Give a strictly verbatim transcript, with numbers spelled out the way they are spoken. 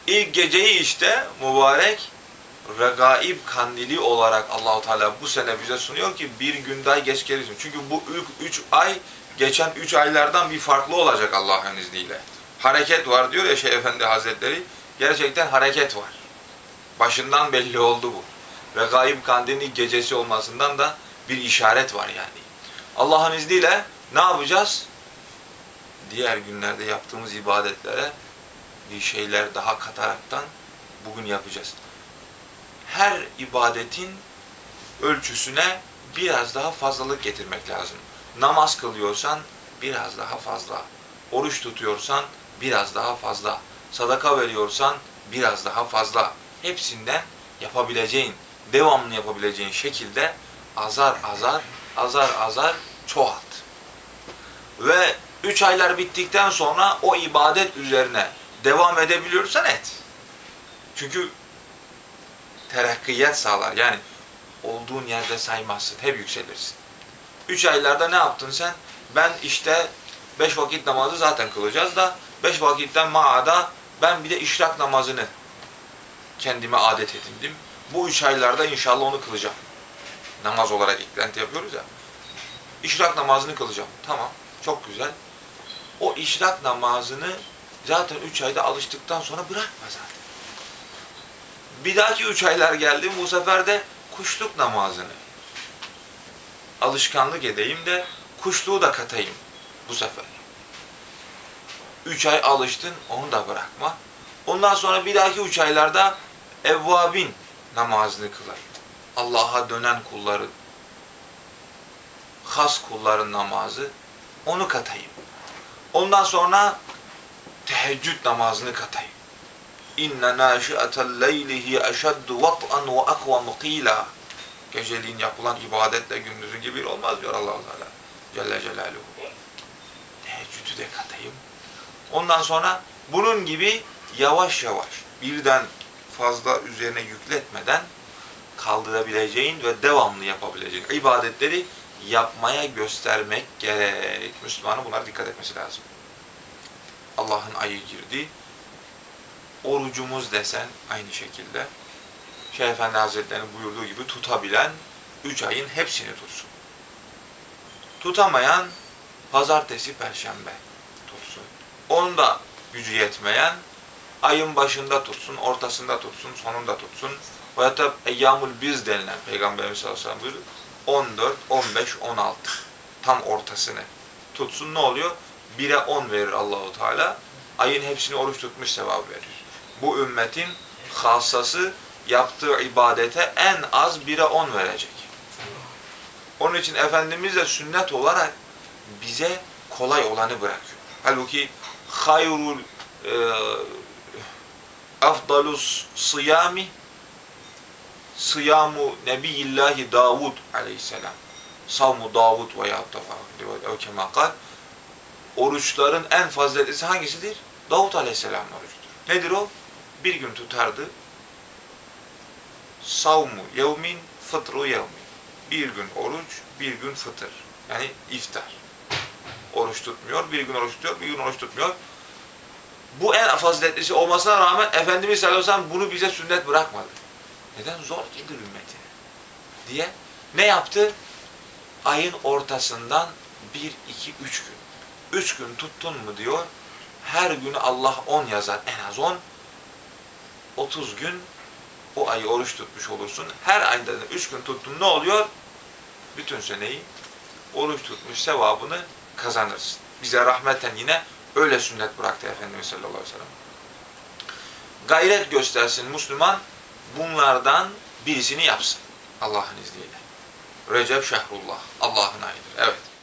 İlk geceyi işte mübarek Regaib kandili olarak Allahu Teala bu sene bize sunuyor ki bir gün daha geç gelirsin. Çünkü bu ilk üç ay geçen üç aylardan bir farklı olacak Allah'ın izniyle. Hareket var diyor ya Şeyh Efendi Hazretleri. Gerçekten hareket var. Başından belli oldu bu. Regaib kandilinin gecesi olmasından da bir işaret var yani. Allah'ın izniyle ne yapacağız? Diğer günlerde yaptığımız ibadetlere bir şeyler daha kataraktan bugün yapacağız. Her ibadetin ölçüsüne biraz daha fazlalık getirmek lazım. Namaz kılıyorsan biraz daha fazla. Oruç tutuyorsan biraz daha fazla. Sadaka veriyorsan biraz daha fazla. Hepsinden yapabileceğin, devamlı yapabileceğin şekilde azar azar, azar azar çoğalt. Ve üç aylar bittikten sonra o ibadet üzerine devam edebiliyorsan et. Çünkü terakkiyat sağlar. Yani olduğun yerde saymazsın. Hep yükselirsin. Üç aylarda ne yaptın sen? Ben işte beş vakit namazı zaten kılacağız da beş vakitten maada ben bir de işrak namazını kendime adet edindim. Bu üç aylarda inşallah onu kılacağım. Namaz olarak eklenti yapıyoruz ya. İşrak namazını kılacağım. Tamam. Çok güzel. O işrak namazını zaten üç ayda alıştıktan sonra bırakma zaten. Bir dahaki üç aylar geldi. Bu sefer de kuşluk namazını alışkanlık edeyim de kuşluğu da katayım bu sefer. Üç ay alıştın, onu da bırakma. Ondan sonra bir dahaki üç aylarda evvabin namazını kılayım. Allah'a dönen kulların, has kulların namazı, onu katayım. Ondan sonra teheccüd namazını katayım. İnne nâşi'atel leylihi eşeddu vat'an ve akvamu qîlâ. Geceliğin yapılan ibadetle gündüzün gibi olmaz diyor Allah-u Teala Celle Celaluhu. Teheccüdü de katayım. Ondan sonra bunun gibi yavaş yavaş birden fazla üzerine yükletmeden kaldırabileceğin ve devamlı yapabileceğin ibadetleri yapmaya göstermek gerek. Müslümanın bunlara dikkat etmesi lazım. Allah'ın ayı girdi. Orucumuz desen aynı şekilde. Şeyh Efendi Hazretleri'nin buyurduğu gibi tutabilen üç ayın hepsini tutsun. Tutamayan pazartesi, perşembe tutsun. Onda gücü yetmeyen ayın başında tutsun, ortasında tutsun, sonunda tutsun. Veyahut da eyyamul biz denilen Peygamberimiz sallallahu aleyhi ve sellem buyuruyor. on dört, on beş, on altı tam ortasını tutsun. Ne oluyor? bire on verir Allahu Teala. Ayın hepsini oruç tutmuş sevabı verir. Bu ümmetin hassası yaptığı ibadete en az bire on verecek. Onun için Efendimiz de sünnet olarak bize kolay olanı bırakıyor. Halbuki hayrul e, afdalus sıyami sıyamu nebiyillahi Davud aleyhisselam. Savmu Davud veya o kemakal. Oruçların en faziletlisi hangisidir? Davud aleyhisselamın orucudur. Nedir o? Bir gün tutardı. Savmu yevmin, fıtru yevmin. Bir gün oruç, bir gün fıtır. Yani iftar. Oruç tutmuyor, bir gün oruç tutuyor, bir gün oruç tutmuyor. Bu en faziletlisi olmasına rağmen Efendimiz sallallahu aleyhi ve sellem bunu bize sünnet bırakmadı. Neden? Zor gelir ümmetine diye. Ne yaptı? Ayın ortasından bir, iki, üç gün. Üç gün tuttun mu diyor. Her günü Allah on yazar. En az on. Otuz gün o ayı oruç tutmuş olursun. Her ayda da üç gün tuttun ne oluyor? Bütün seneyi oruç tutmuş sevabını kazanırsın. Bize rahmeten yine öyle sünnet bıraktı Efendimiz sallallahu aleyhi ve sellem. Gayret göstersin Müslüman, bunlardan birisini yapsın Allah'ın izniyle. Recep şehrullah, Allah'ın ayıdır. Evet.